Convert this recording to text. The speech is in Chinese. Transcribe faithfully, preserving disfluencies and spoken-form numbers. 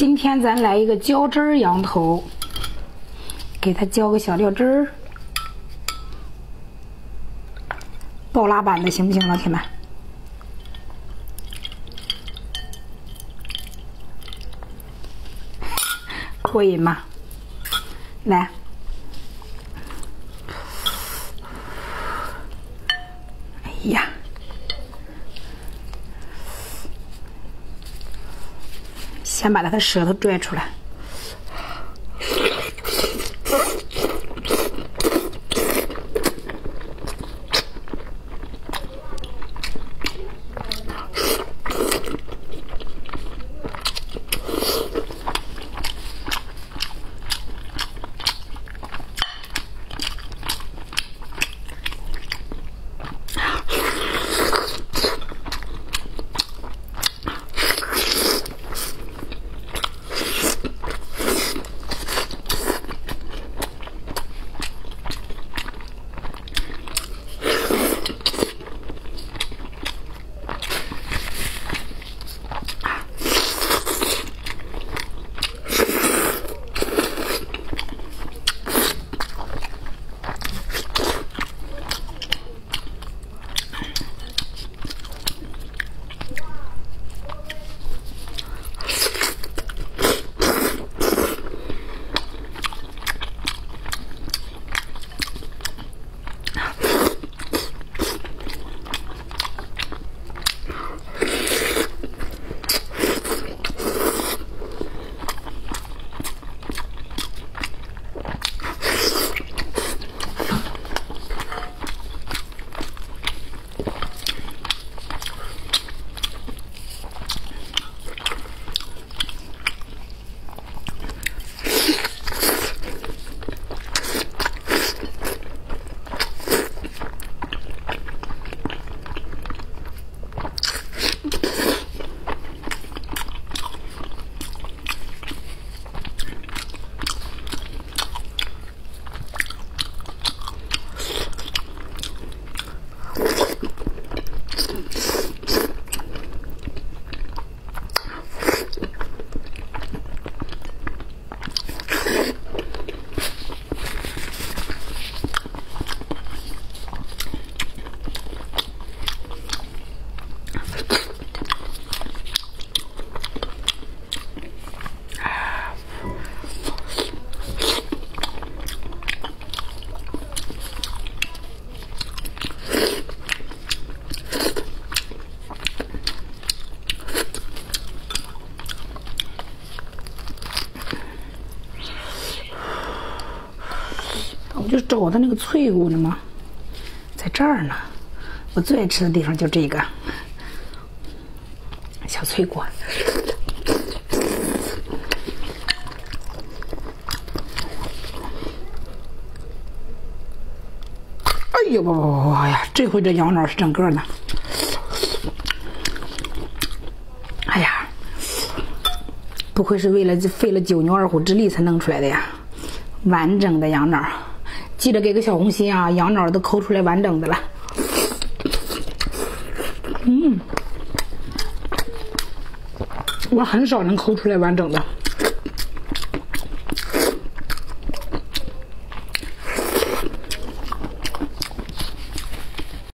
今天咱来一个浇汁儿羊头，给它浇个小料汁儿，爆辣版的行不行，老铁们？过瘾吗？来，哎呀！ 先把它的舌头拽出来，我就找它那个脆骨呢嘛，在这儿呢。我最爱吃的地方就这个小脆骨。哎呦不不不！哎呀，这回这羊脑是整个的。哎呀，不愧是为了费了九牛二虎之力才弄出来的呀，完整的羊脑。 记得给个小红心啊！羊脑都抠出来完整的了。嗯，我很少能抠出来完整的。